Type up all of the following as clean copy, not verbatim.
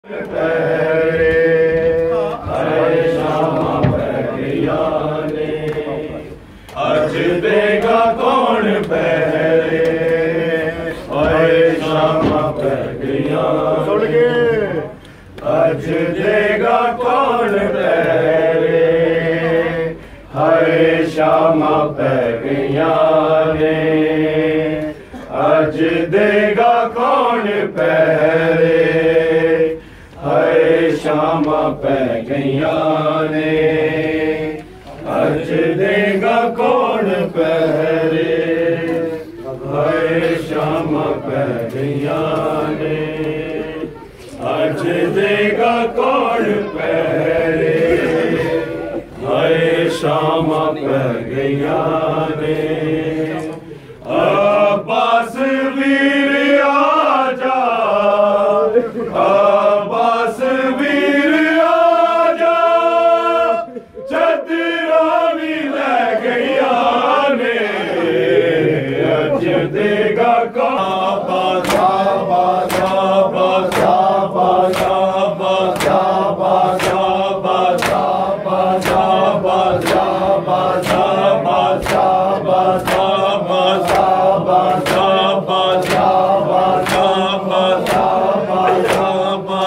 अज देगा कौन पहरे, शामा पहरिया अज देगा कौन पहरे, हाय शामा पहरिया ने अज देगा कौन पहरे, हाय शामा पहरिया ने अज देगा कौन पहरे, हाय शामा पहरिया ने अज देगा कौन पहरे, हाय शामा पहरिया ने। अब्बास वीर आजा, अब्बास वीर आजा, चदरा भी ले गया ने अज देगा काबा काबा काबा काबा काबा काबा काबा काबा काबा काबा काबा काबा काबा काबा काबा काबा काबा काबा काबा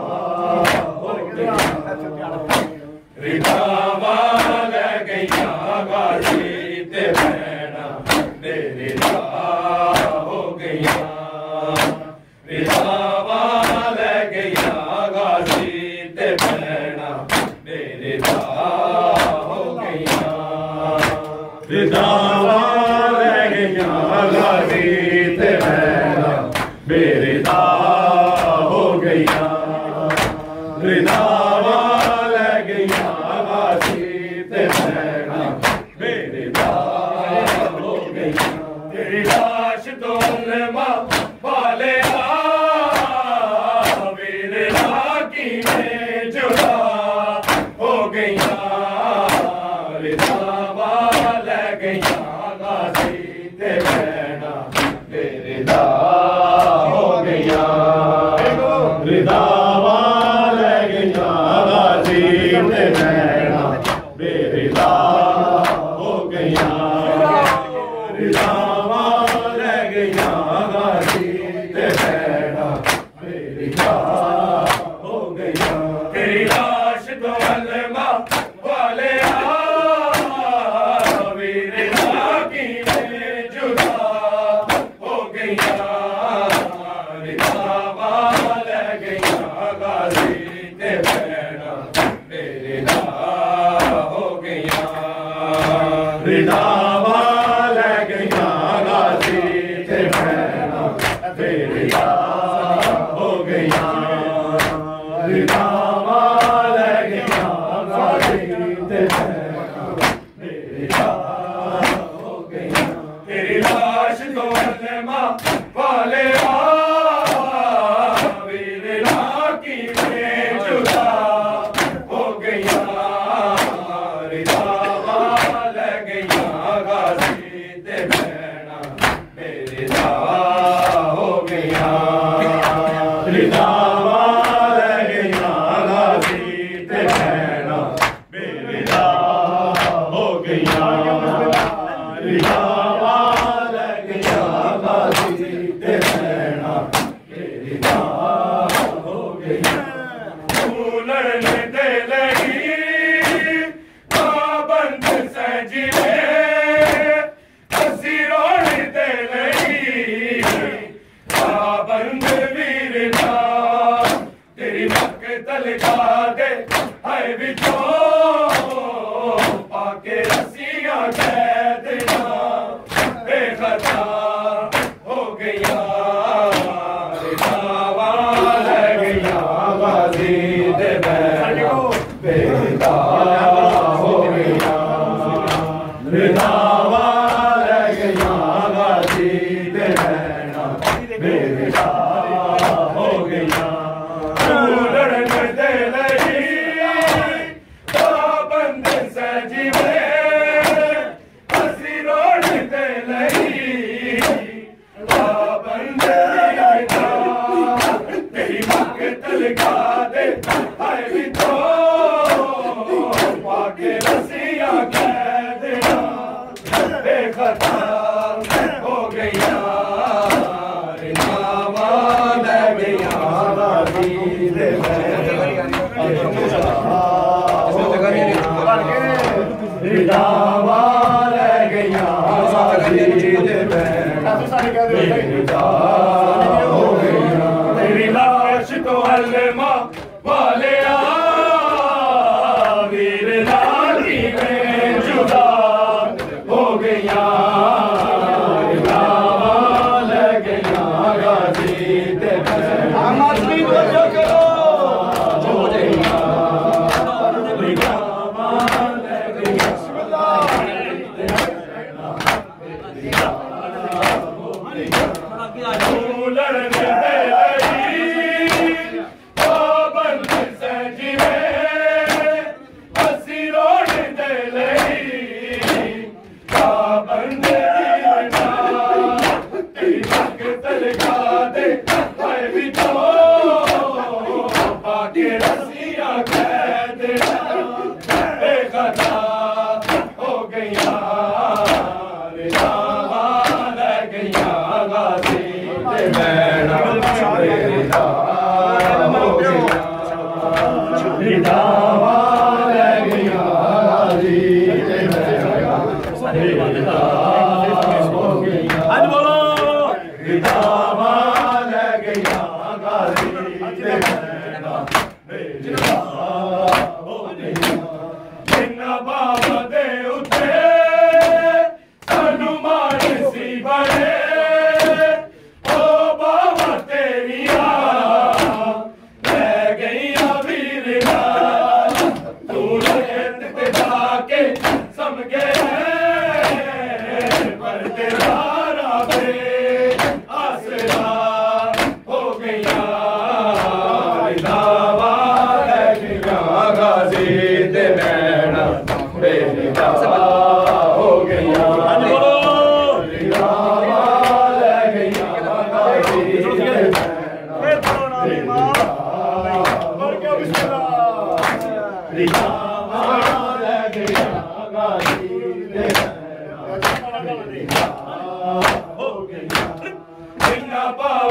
रिदावा लग गया गाजी ते भैना मेरे दा हो गईया रिदावा ले गईया गाजी ते भैना मेरे दा हो गईया रिदावा ले गईया गाजी ते भैना मेरे दा हो गईया रिदावा ले गईया गाजी ते भैना मेरे दा हो गईया तेरी लाश तो मां वाले मेरे लाकी में जुदा हो गईया रिदावा ले गईया गाजी ते भैना मेरे दा हो गईया रिदावा ले गईया गाजी ते भैना मेरे दा हो गईया रिदावा ले गईया गाजी ते भैना मेरे दा हो गईया तेरी लाश तो अलमा वाले मेरे लाकी में जुदा हो गईया रिदावा ले गईया गाजी ते भैना मेरे दा हो गईया रिदावा ले गईया गाजी ते भैना मेरे दा हो गईया रिदावा ले गईया गाजी ते भैना मेरे दा हो गईया तेरी लाश तो अलमा वाले मेरे लाकी में जुदा हो गईया रिदावा ले गईया गाजी ते भैना मेरे दा हो गईया रिदावा ले गईया गाजी ते भैना मेरे दा हो गईया रिदावा ले गईया गाजी ते भैना मेरे दा हो गईया लड़ने दे लगी पाबंद सजिले हसी रोने दे लगी पाबंद वीरना तेरी मक तलका दे है बिचो पाके रसिया कैदना बेखता हो गया रिदावा ले गईया गाजी ते भैना मेरे दा हो गईया रिदावा ले गईया गाजी ते भैना मेरे दा हो गईया लड़ने दे लगी पाबंद सजिले हसी रोने दे लगी पाबंद तेरी मक तलका दे हाय बिचो पाके रसिया कैदना बेखता हो गईया रिदावा ले गईया गाजी ते रिदावा ले गईया गाजी ते भैना मेरे दा हो गईया तेरी लाश तो अलमा वाले मेरे लाकी में जुदा हो गईया रिदावा ले गईया गाजी ते भैना हो गईया रिदावा ले गईया लड़ने दे लगी पाबंद सजिले हसी रोने दे लगी पाबंद तेरी मक तलका दे है बिचो पाके रसिया कैदना बेखता हो गईया रिदावा ले गईया गाजी ते भैना मेरे दा हो गईया रिदावा ले गईया गाजी ते भैना आज बोलो रिदावा ले गया गाजी ते नैना बेरिया हो गया जिन्ना बाबा दे उते सानू मार सी बड़े ओ बाबा तेरिया ले गईया वीरिया तू रेत पे जाके सम गए पर तेरा राबे आसरा हो गया रिदावा ले गया गाजी ते नैना बेरिया हो गया रिदावा ले गया गाजी ते नैना रिदावा ले गया गाजी ते नैना हो गया जिन्ना